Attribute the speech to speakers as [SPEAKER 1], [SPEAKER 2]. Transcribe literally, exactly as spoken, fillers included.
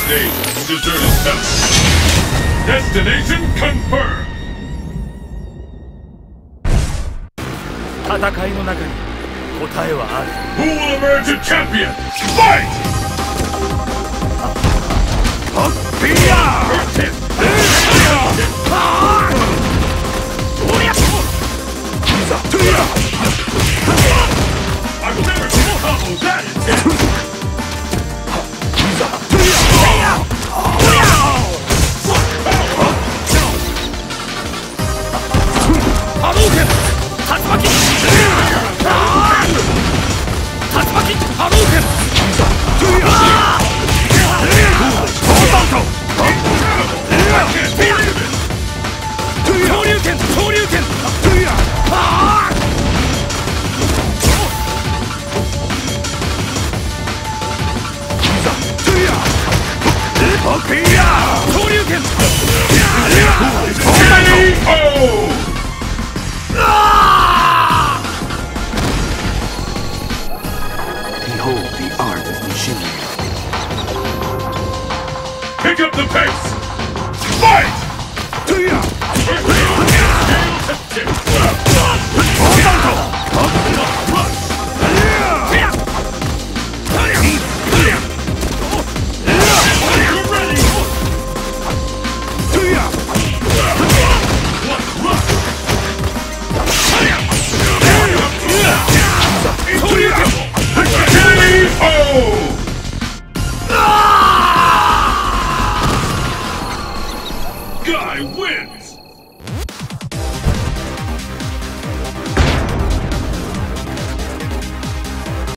[SPEAKER 1] Daigo will desert his temple. Destination confirmed.
[SPEAKER 2] 戦いの中に答えはある。
[SPEAKER 1] Who will emerge a champion? Fight! First hit. I've never seen a combo that intense.
[SPEAKER 2] Hadouken! Tatsumaki! Tatsumaki! Hadouken! Shoryuken! Shoryuken! Shoryuken!
[SPEAKER 3] Behold the art of machinery.
[SPEAKER 1] Pick up the pace!